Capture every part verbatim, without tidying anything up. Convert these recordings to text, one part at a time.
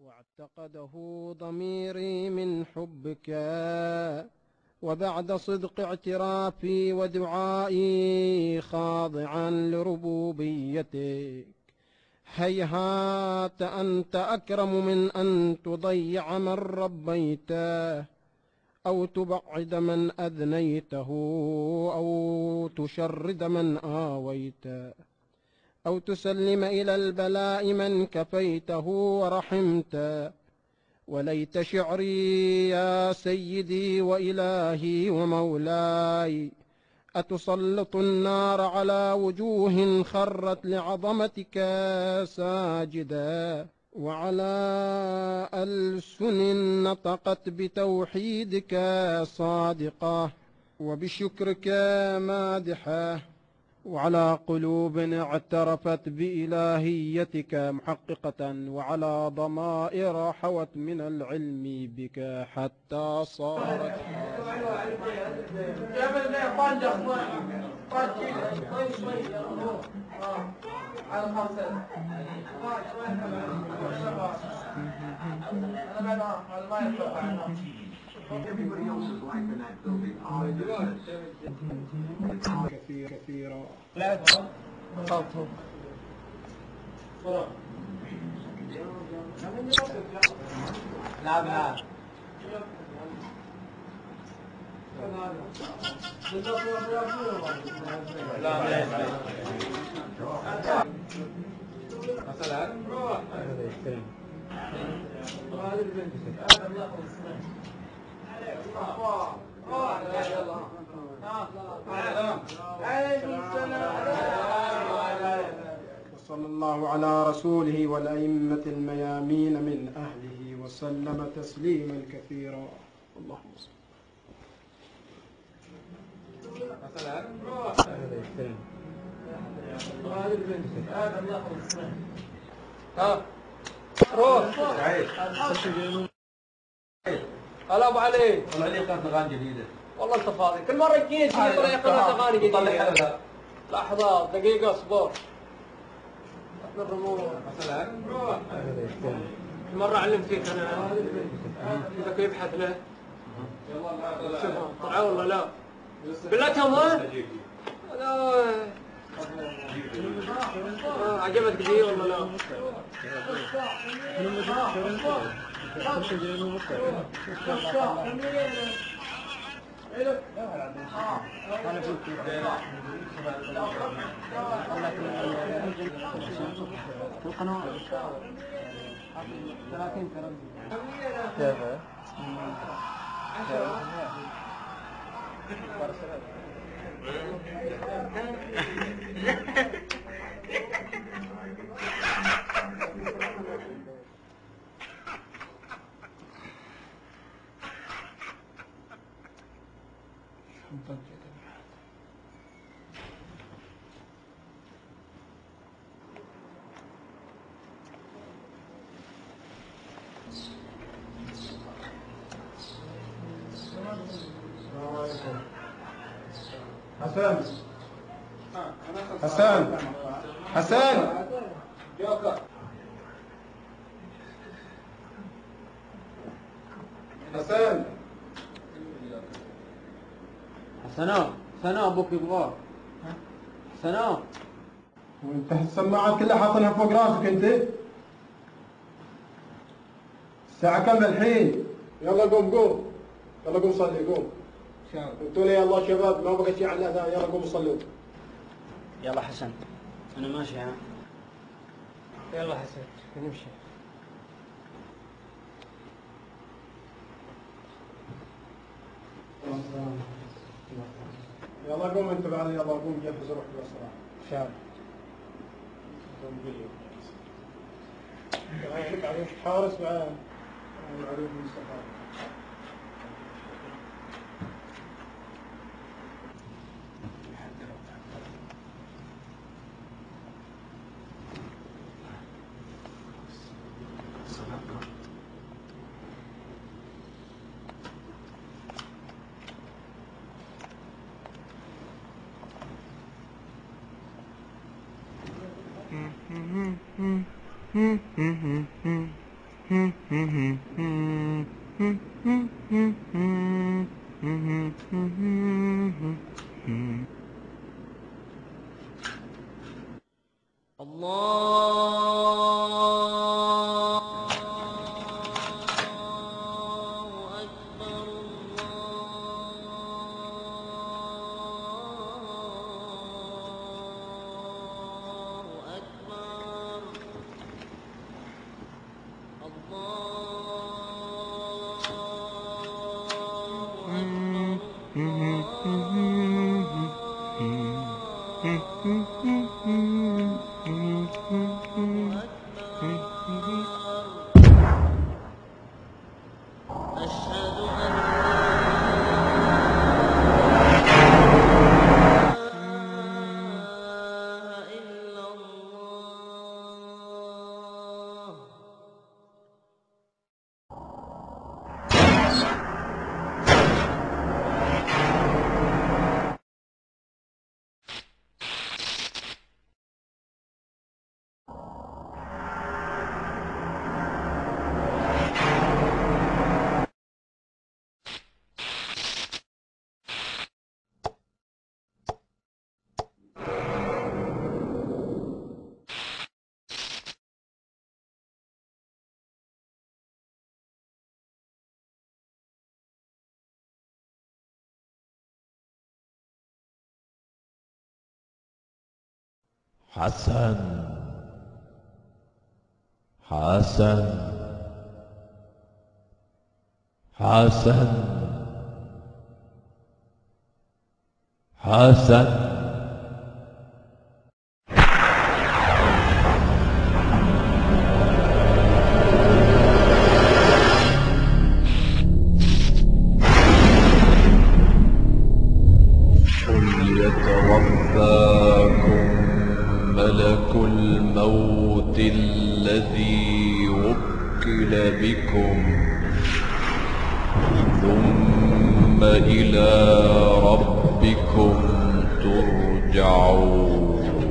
واعتقده ضميري من حبك، وبعد صدق اعترافي ودعائي خاضعا لربوبيتك. هيهات أنت أكرم من أن تضيع من ربيته، أو تبعد من أذنيته، أو تشرد من آويته، أو تسلم إلى البلاء من كفيته ورحمته. وليت شعري يا سيدي وإلهي ومولاي أتسلط النار على وجوه خرت لعظمتك ساجدا، وعلى ألسن نطقت بتوحيدك صادقة، وبشكرك مادحة، وعلى قلوب اعترفت بإلهيتك محققة، وعلى ضمائر حوت من العلم بك حتى صارت Everybody else's life in that building كثير كثيرا. نعم نعم. مثلا وصلى الله على رسوله والأئمة الميامين من أهله وسلم تسليما كثيرا. اللهم صل. مثلا ها روح هلا ابو علي. والله لي قناة اغاني جديدة. والله انت فاضي كل مره تجيني تجي طلع قناه اغاني جديده. لحظه دقيقه اصبر. مثلا مرة علمت فيك انا كذا كيف يبحث له طلع والله لا بالله كم ها؟ عجبتك دي والله لا؟ القناة ثلاثين حسن حسن حسن جوكر حسن حسنا حسنا ابوك يبغاك حسنا وانت السماعات كلها حاطنها فوق راسك انت. الساعة كم الحين؟ يلا قوم قوم يلا قوم صلي قوم. قلتوا لي يلا شباب ما بقى شيء على الاذان يلا قوموا صلوا. يلا حسن انا ماشي ها. يلا حسن نمشي. يلا قوم انت بعد يلا قوم جهز روح للصلاة. شاب. قوم قل لي. عليك حارس بعد عليك مصطفى. حسن حسن حسن حسن قل يتوفاكم ملك الموت الذي وكل بكم ثم إلى ربكم ترجعون.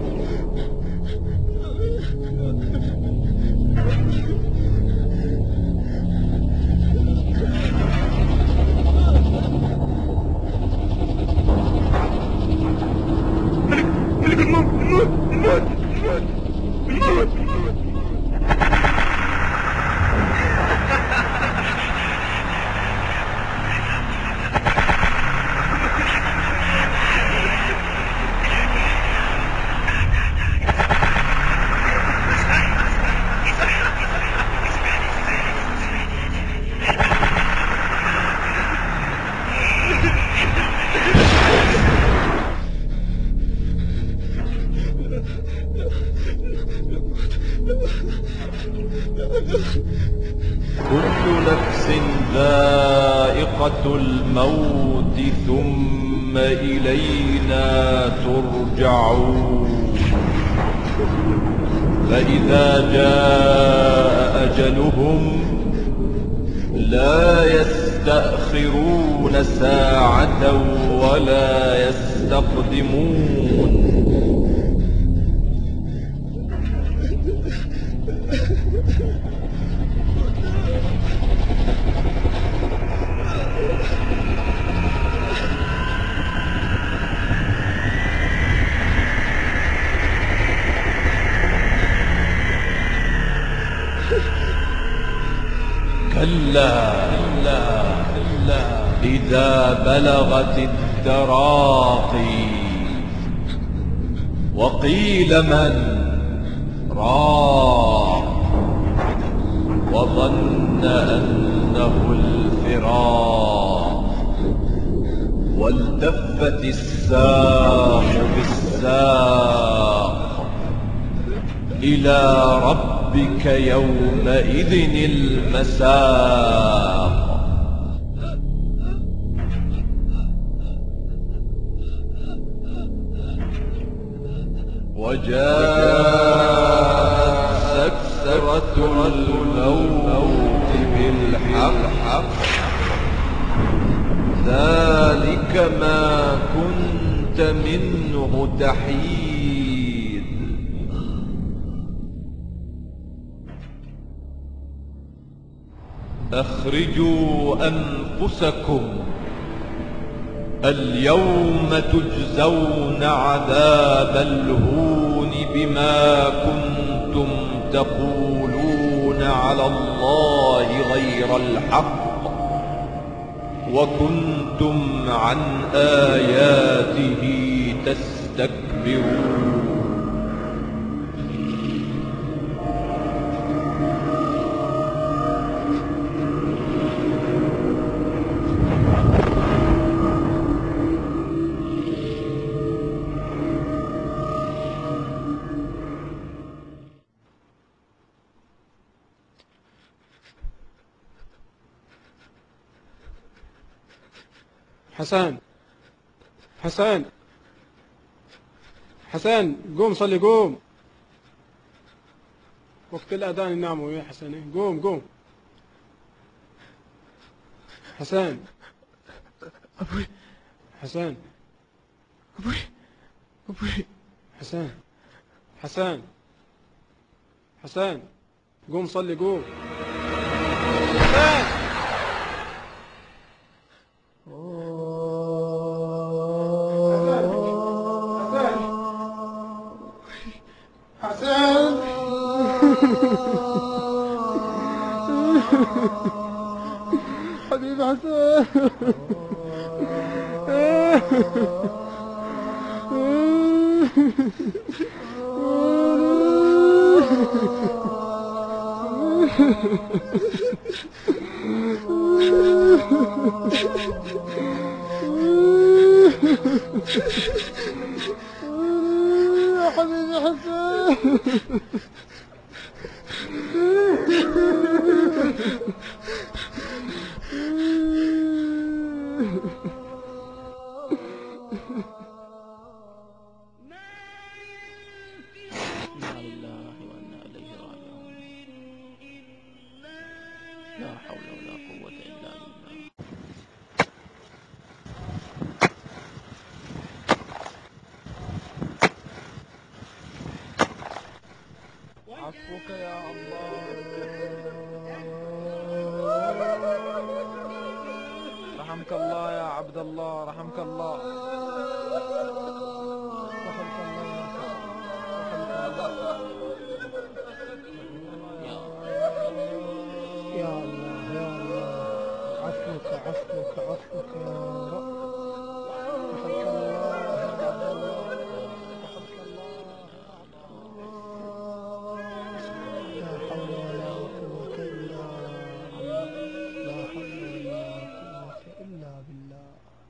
كل نفس ذائقة الموت ثم إلينا ترجعون. فإذا جاء أجلهم لا يستأخرون ساعة ولا يستقدمون. كلا إذا بلغت التراقي وقيل من راق وظن أنه الفراق والتفت الساق بالساق إلى ربك يومئذ المساق. وجاءت سكرة الموت بالحق ذلك ما كنت منه تحيد. أخرجوا أنفسكم، اليوم تجزون عذاب الهون بما كنتم تقولون على الله غير الحق وكنتم عن آياته تستكبرون. حسن حسن حسن قوم صلي، قوم، وقت الأذان يناموا يا حسن. قوم قوم حسن. أبوي حسن أبوي أبوي حسن حسن حسن قوم صلي، قوم حسن. حسن حبيبي حسن. يا حبيبي حسن. إنا لله وإنا إليه راجعون. لا حول ولا قوة إلا بالله. عفوك يا الله. رحمك الله يا عبد الله، رحمك الله. رحمك الله يا يا الله يا الله، عفوك عفوك عفوك يا رب. رحمك الله يا عبد الله، رحمك الله. لا حول ولا قوة إلا بالله، لا حول ولا قوة إلا بالله.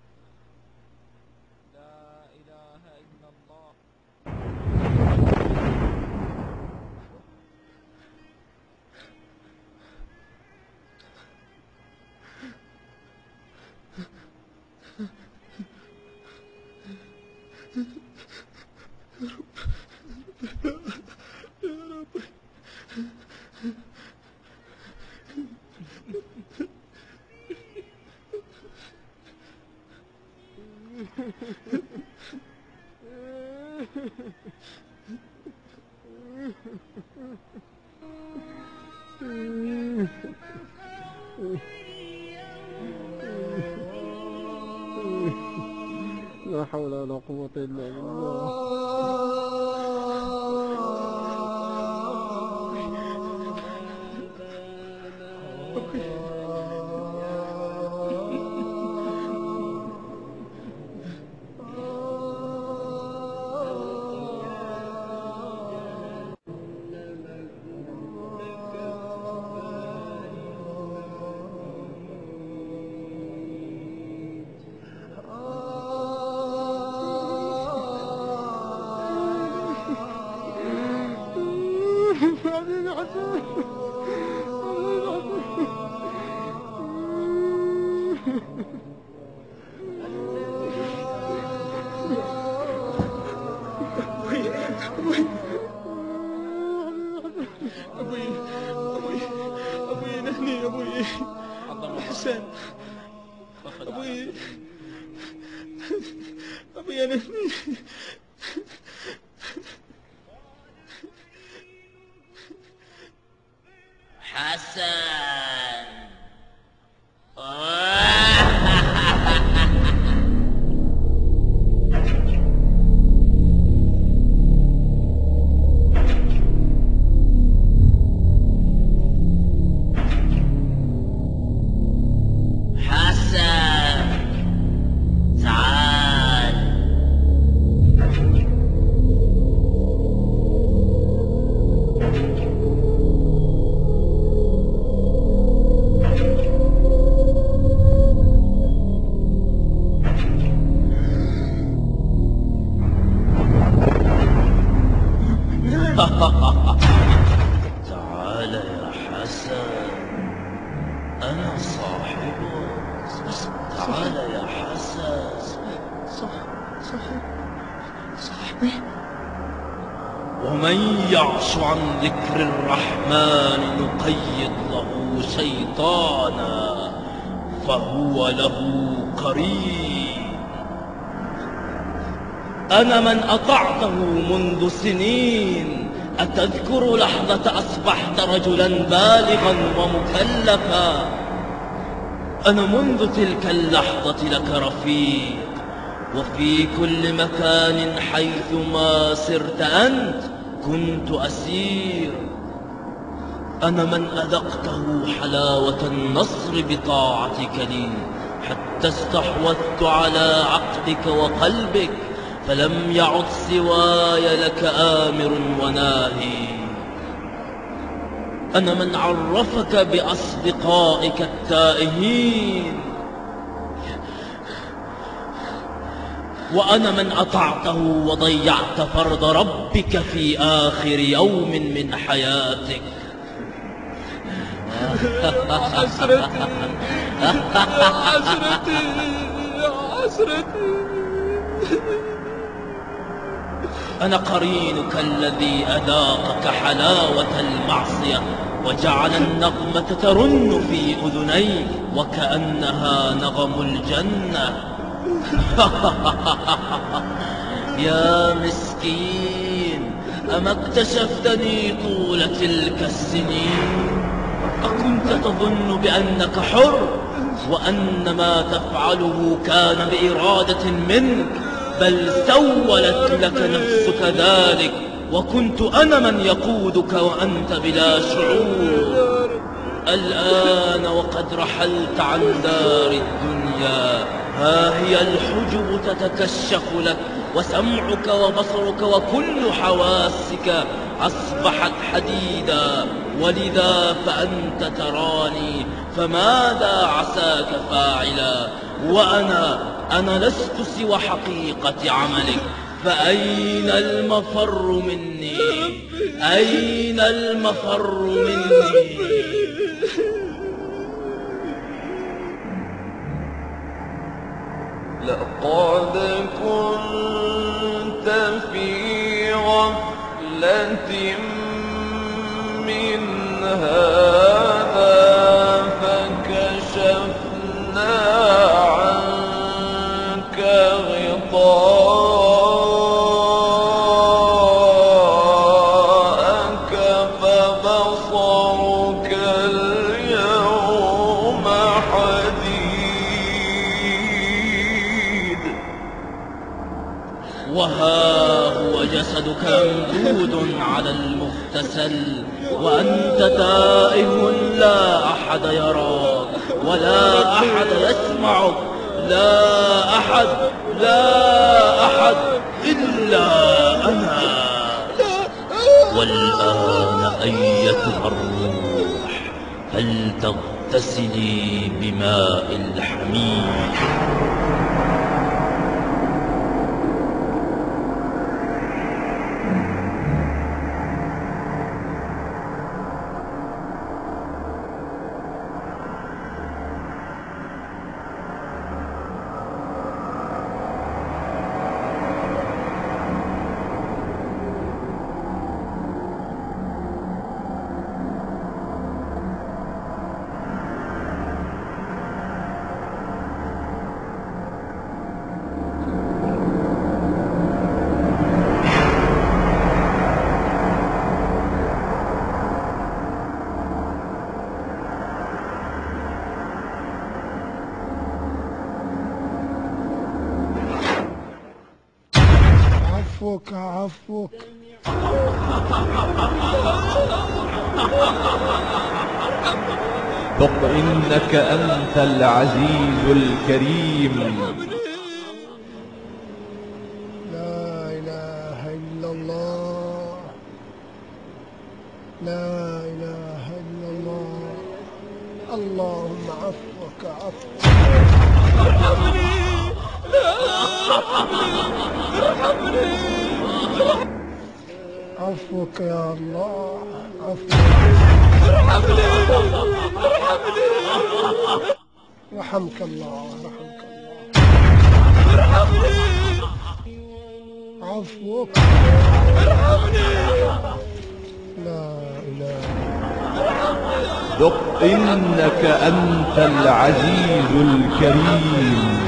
لا إله إلا الله. لا حول ولا قوة إلا بالله. حبيبي حسن، أبوي أبوي أبوي نهني أبوي حسن. أبوي أبوي نهني. حسن تعال يا حسن. صح صح صاحبي. ومن يعش عن ذكر الرحمن نقيض له شيطانا فهو له قرين. أنا من أطعته منذ سنين. أتذكر لحظة أصبحت رجلا بالغا ومكلفا؟ أنا منذ تلك اللحظة لك رفيق، وفي كل مكان حيثما سرت أنت كنت أسير. أنا من أذقته حلاوة النصر بطاعتك لي، حتى استحوذت على عقلك وقلبك، فلم يعد سواي لك آمر وناهي. أنا من عرفك بأصدقائك التائهين، وأنا من أطعته وضيعت فرض ربك في آخر يوم من حياتك. حسرتي حسرتي حسرتي. أنا قرينك الذي أذاقك حلاوة المعصية وجعل النغمة ترن في أذنيك وكأنها نغم الجنة. يا مسكين، أما اكتشفتني طول تلك السنين؟ أكنت تظن بأنك حر وأن ما تفعله كان بإرادة منك؟ بل سولت لك نفسك ذلك، وكنت أنا من يقودك وأنت بلا شعور. الآن وقد رحلت عن دار الدنيا، ها هي الحجب تتكشف لك، وسمعك وبصرك وكل حواسك أصبحت حديدا، ولذا فأنت تراني، فماذا عساك فاعلا؟ وأنا أنا لست سوى حقيقة عملك، فأين المفر مني؟ أين المفر مني؟ لقد كنت في غفلة من هذا فكشفنا عنك غطاءك فبصرك اليوم حديد. وها هو جسدك ممدود على المغتسل، وأنت تائه لا أحد يراك ولا أحد يسمعك، لا أحد لا أحد إلا أنا. والآن أيتها الروح فلتغتسلي بماء الحميم. عفوك عفوك. ذق إنك أنت العزيز الكريم. لا إله إلا الله، لا إله إلا الله. اللهم عفوك عفوك. ارحمني ارحمني. عفوك يا الله، عفوك. ارحمني ارحمني. رحمك الله، رحمك الله. عفوك. لا إله. ذق إنك أنت العزيز الكريم.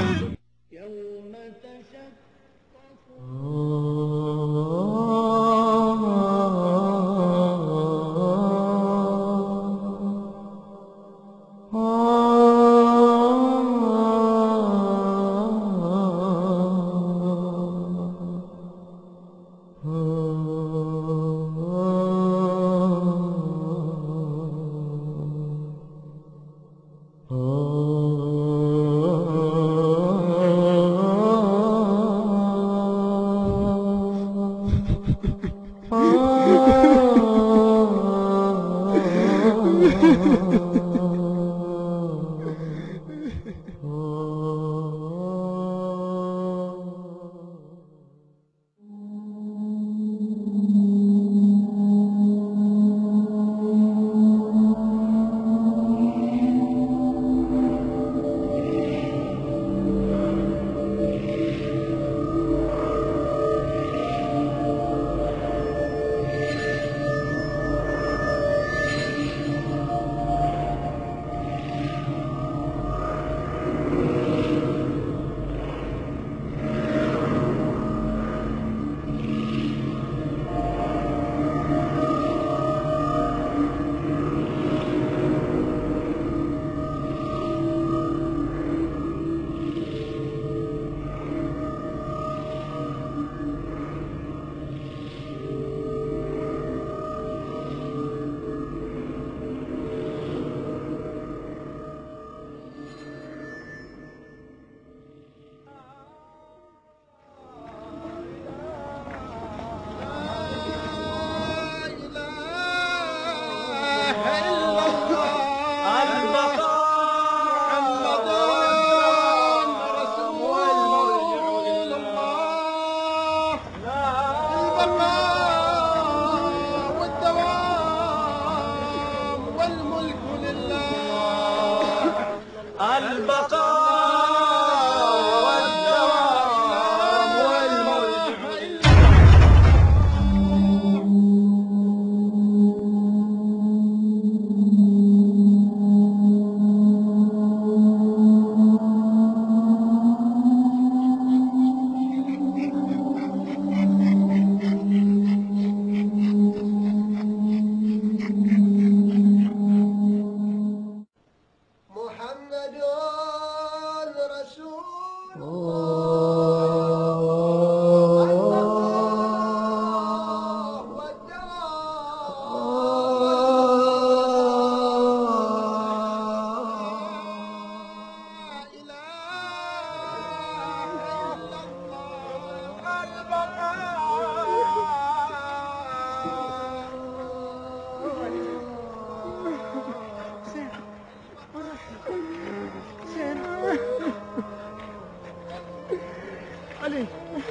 علي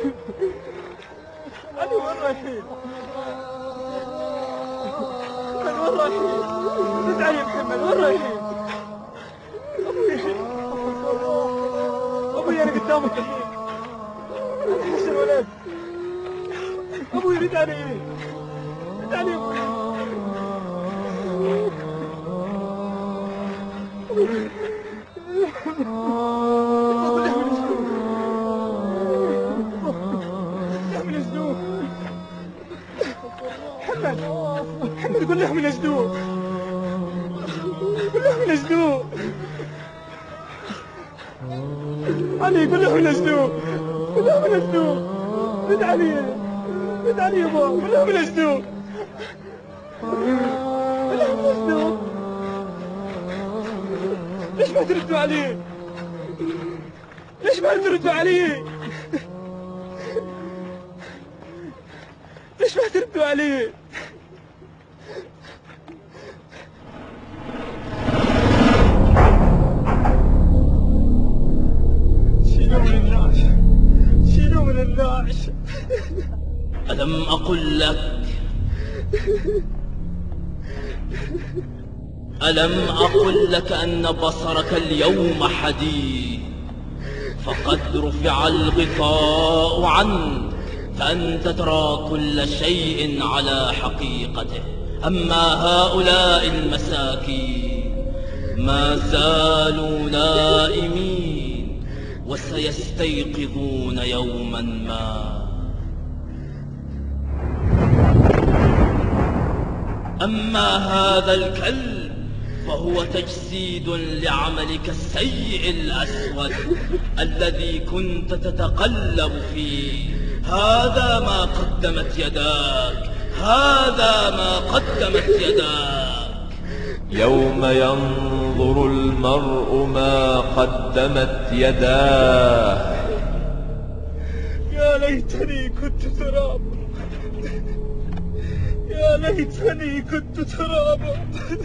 علي وين رايحين؟ وين رايحين؟ رد علي يا محمد وين رايحين؟ ابوي ابوي انا قدامك انا حسن ولد ابوي رد علي رد علي ابوي محمد محمد قول لهم ينزلوه قول لهم ينزلوه علي قول لهم ينزلوه قول لهم ينزلوه رد علي رد علي يابا قول لهم ينزلوه قول لهم ينزلوه ليش ما تردوا عليه؟ ليش ما تردوا عليه؟ ليش ما تردوا عليه؟ شيلوا من الناس شيلوا من الناس. ألم أقل لك ألم أقل لك أن بصرك اليوم حديد فقد رفع الغطاء عنك فأنت ترى كل شيء على حقيقته. أما هؤلاء المساكين ما زالوا نائمين وسيستيقظون يوما ما. أما هذا الكلب فهو تجسيد لعملك السيء الأسود الذي كنت تتقلب فيه. هذا ما قدمت يداك، هذا ما قدمت يداك. يوم ينظر المرء ما قدمت يداه. يا ليتني كنت ترابا، يا ليتني كنت ترابا،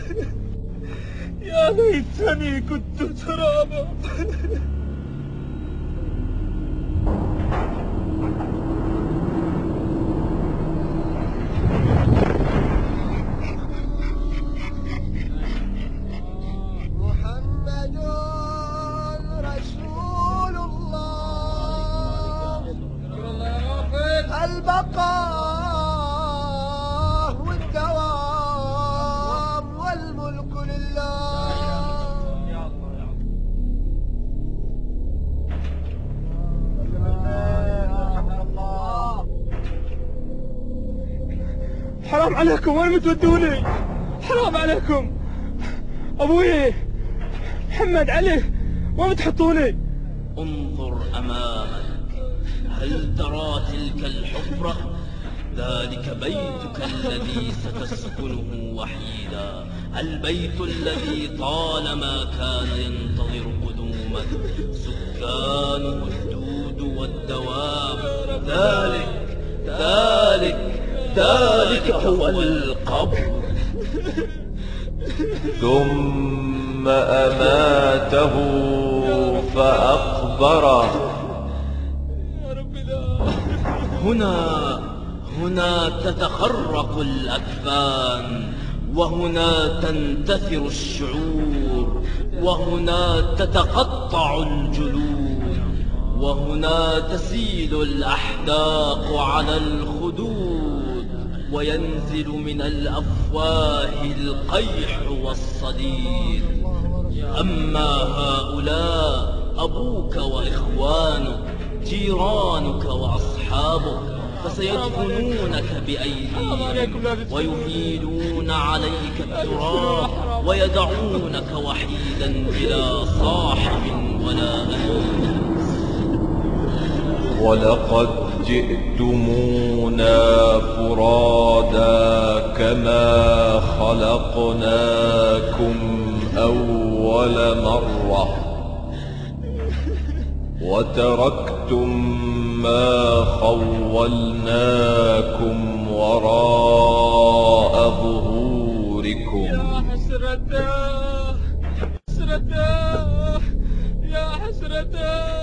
يا ليتني كنت ترابا. محمد رسول الله، البقاء والدوام والملك لله. حرام عليكم، وين بتودوني؟ حرام عليكم، ابوي محمد علي، وين بتحطوني؟ انظر أمامك، هل ترى تلك الحفرة؟ ذلك بيتك الذي ستسكنه وحيدا، البيت الذي طالما كان ينتظر قدومك، سكانه الدود والدواب. ذلك ذلك ذلك هو القبر. ثم أماته فأقبره. هنا هنا تتخرق الأكفان، وهنا تنتثر الشعور، وهنا تتقطع الجلود، وهنا تسيل الأحداق على الخدود، وينزل من الأفواه القيح والصديد. أما هؤلاء أبوك وإخوانك، جيرانك وأصحابك، فسيدفنونك بأيديهم ويهيلون عليك التراب ويدعونك وحيدا بلا صاحب ولا أنس. ولقد جئتمونا فرادا كما خلقناكم أول مرة، وتركتم ما خولناكم وراء ظهوركم. يا حسرته، حسرته، يا حسرته.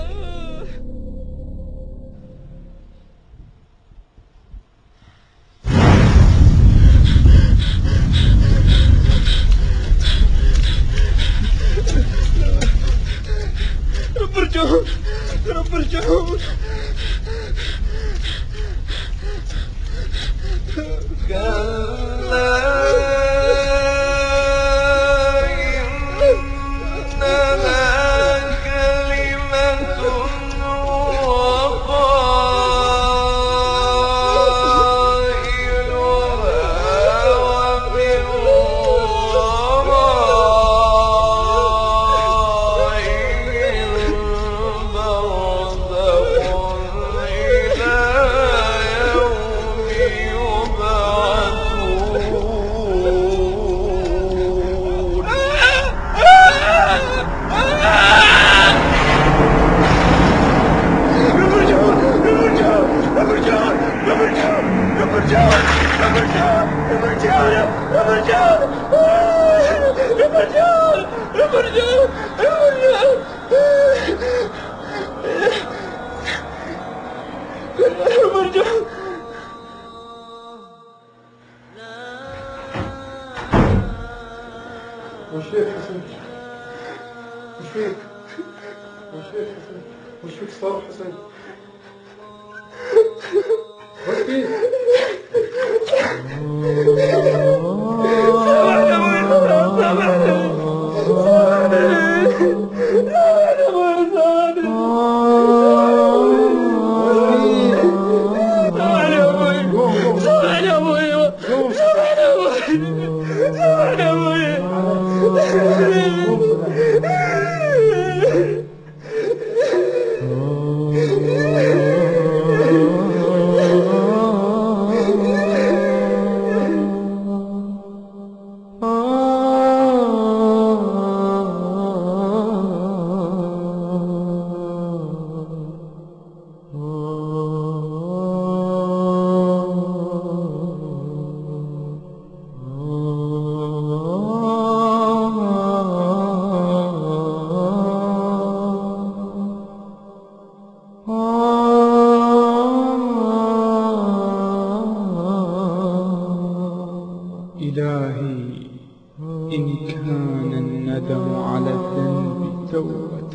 رب ارجعون، رب ارجعون. وش فيك حسن؟ وش فيك؟ وش فيك حسن؟ وش فيك صار حسن؟ إلهي إن كان الندم على الذنب توبة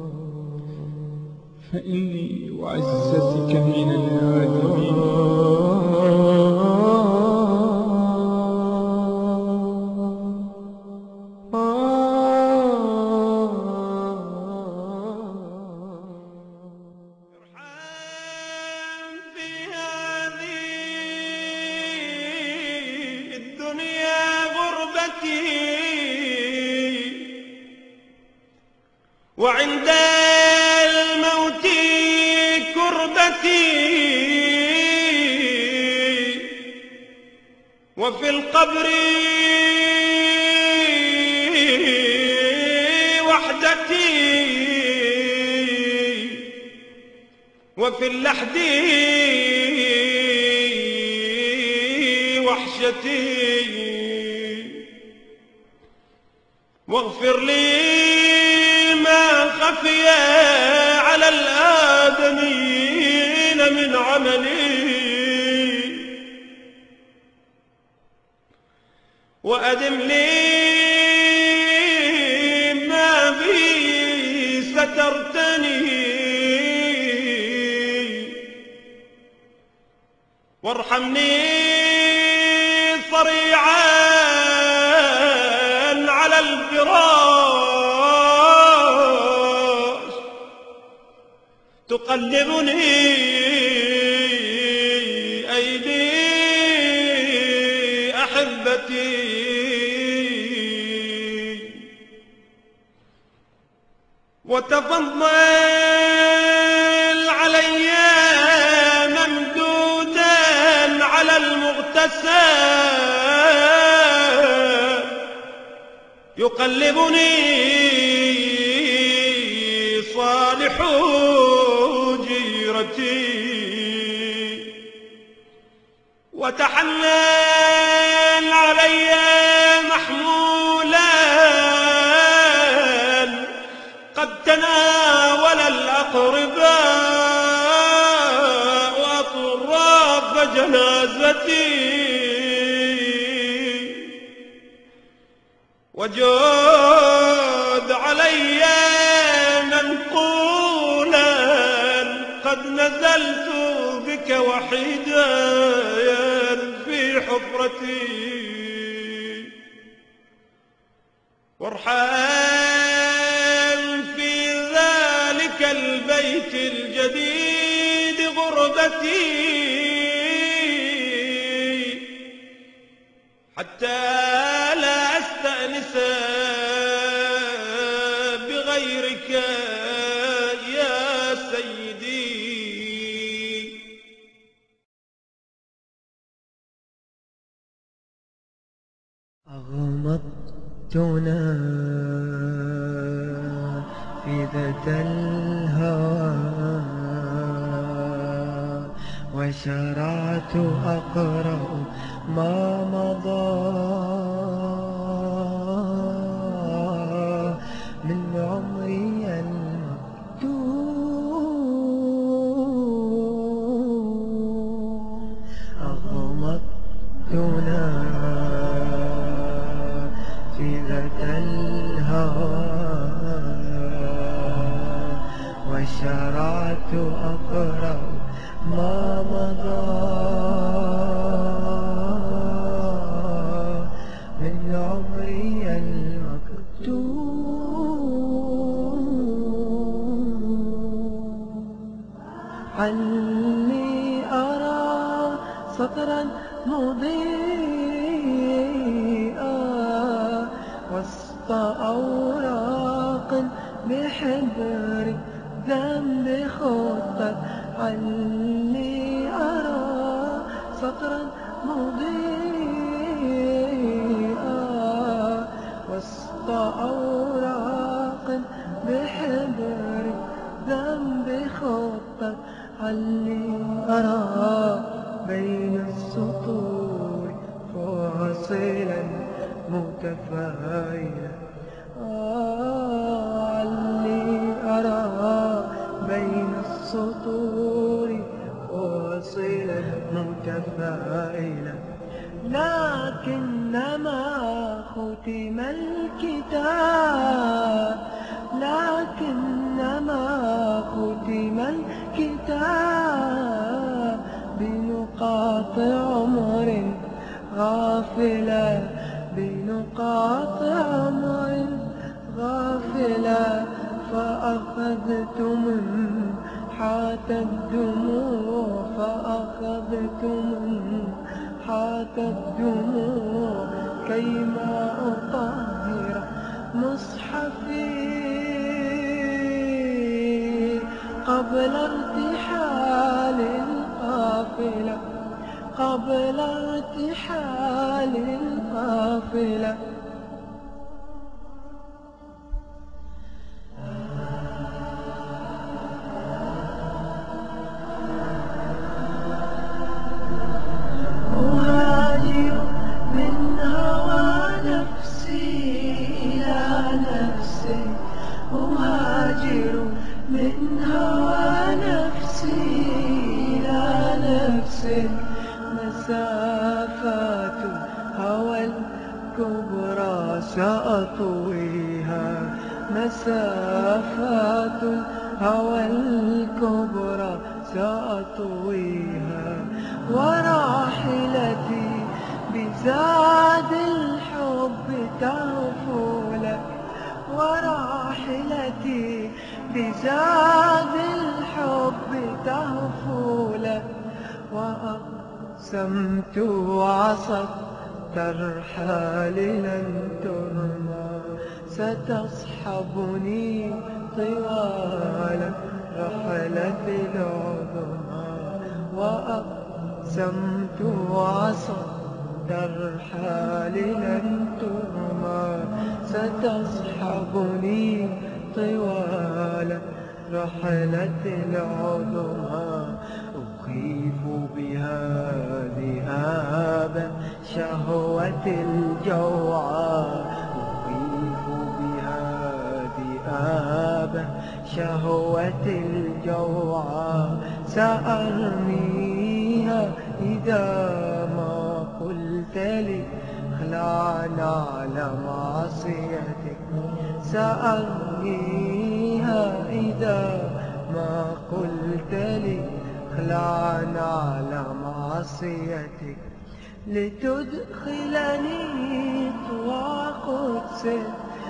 فإني وعزتك من وعند الموت كربتي وفي القبر وحدتي وفي اللحد وحشتي واغفر لي ما خفي على الآدمين من عملي وأدم لي ما بي سترتني وارحمني صريعا على الفراش تقلبني أيدي أحبتي وتفضل علي ممدودا على المغتسل يقلبني صالح جيرتي وتحنن علي محمولا قد تناول الأقرباء وأطراف جنازتي وجود علي منقولا قد نزلت بك وحيدا في حفرتي وارحم في ذلك البيت الجديد غربتي حتى لا أستأنس بغيرك يا سيدي. أغمضتنا في ذات الهوى وشرعت أقرأ ما مضى من عمري المكتوب. أغمضتنا في ذات الهوى وشرعت شرعت أقرأ ما مضى من عمري المكتوب. علي أرى سطرا مضيئا وسط أوراق بحبر ذنب خطت. علي أرى سطرا مضيئا وسط أوراق بحبر ذنب خطت. علي أرى بين السطور فاصلا متفاعلا. علي أرى بين السطور فاصلا متفاعلا. لكنما ختم الكتاب لكنما ختم الكتاب بنقاط عمر غافلة بنقاط عمر غافلة. فأخذت من حات الدموع فأخذت من حات الدموع كيما أطهر مصحفي قبل ارتحال القافلة قبل ارتحال القافلة. أهاجر من هوى نفسي إلى نفسي أهاجر من هوى نفسي إلى نفسي. مسافات الهوى الكبرى سأطويها مسافات الهوى الكبرى سأطويها. وراحلتي بزاد الحب تهفو لك وراحلتي بزاد الحب تهفو لك. وأقسمت وعصت ترحال لن ترمى ستصحبني طوال رحلة العظمى. وأقسمت وعصت ترحال لن ترمى ستصحبني طوال رحلة العظمى. أخيف بها ذهاب شهوة الجوعى أخيف بها ذهاب شهوة الجوعى. سأرميها إذا ما قلت لي اخلعنا على معصيتك. سأرميها إذا ما قلت لي اخلعنا على معصيتك. لتدخلني طوى قدسك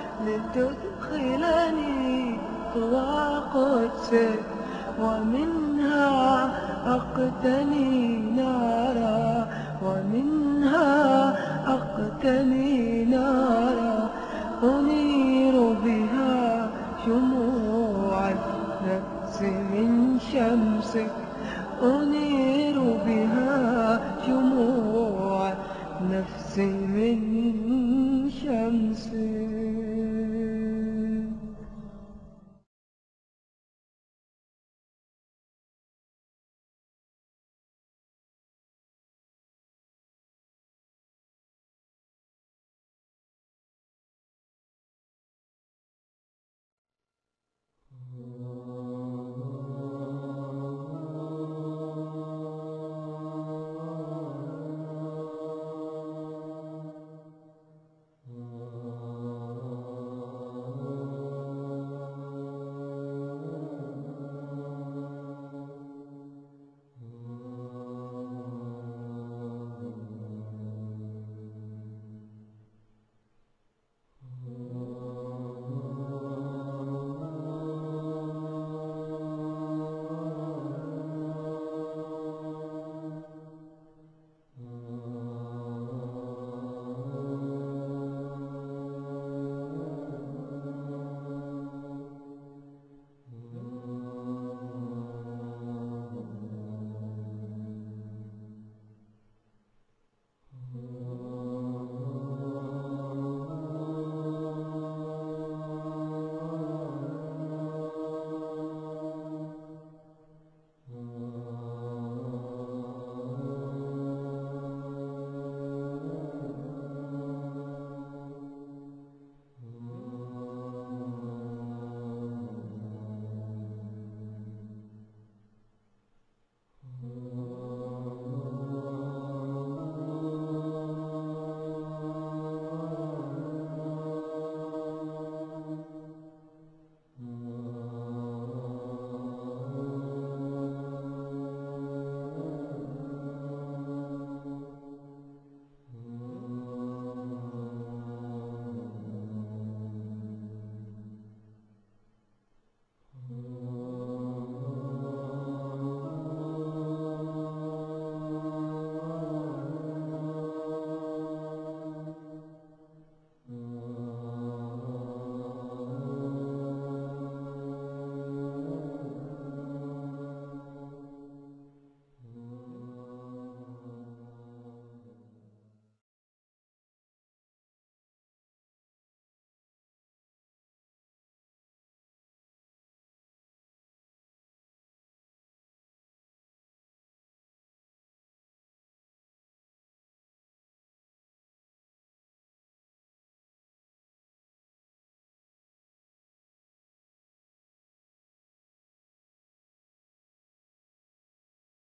لتدخلني طوى قدسك. ومنها أقتني نارا ومنها أقتني نارا أنير بها شموع النفس من شمسك أنير بها شموع نفسي من